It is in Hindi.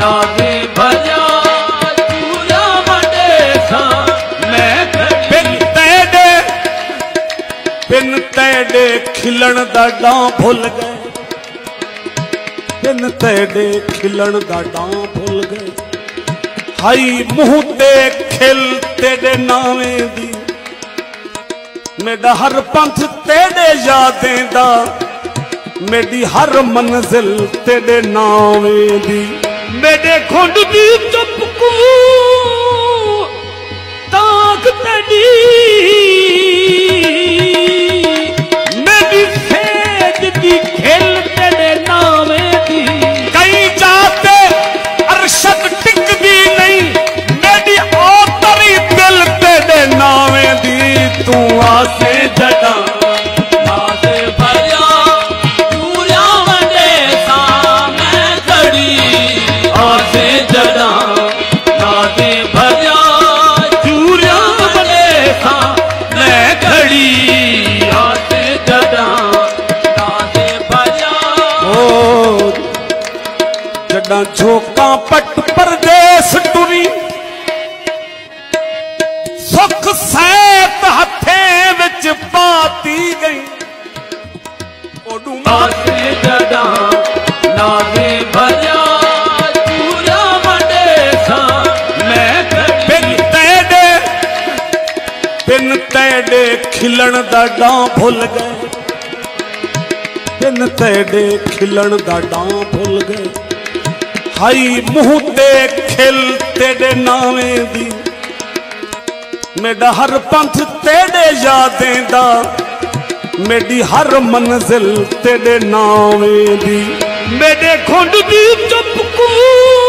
नादे भजा चूरा मंडेसा मैं बिन तेरे खिलन दा डां भुल गए, बिन तेरे खिलन दा डां भुल गए। हाई मुंह ते खिल तेरे नावे दी, मेरा हर पंथ तेरे यादें दा, मेरी हर मंजिल तेरे नावे दी। मेरे खुंड दी चुपकू ताक तेरी, मेरी सेज दी खिल तेरे नावे दी। कई जाते अरशद टिक दी नहीं, मेरी ओतरी दिल तेरे नावे दी। तू आसे जड़ा नादे भजा चूरा मंडेसा मैं खड़ी, आसे जड़ा नादे भजा चूरा मंडेसा मैं खड़ी, आसे जड़ा नादे भजा। ओ जड़ा झोंका पट परदेस टुरी, सुख सैत हथे विच पाती गई। आसे जड़ा नादे भजा चूरा मंडेसा मैं बिन तेरे खिलन दा डां भुल गए, बिन तेरे खिलन दा डां भुल गए। हाई मुंह ते खिल तेरे नावे दी, मेरा हर पंथ तेरे यादें दा, मेरी हर मंजिल तेरे नावे दी। मेरे खुंड दी चुपकू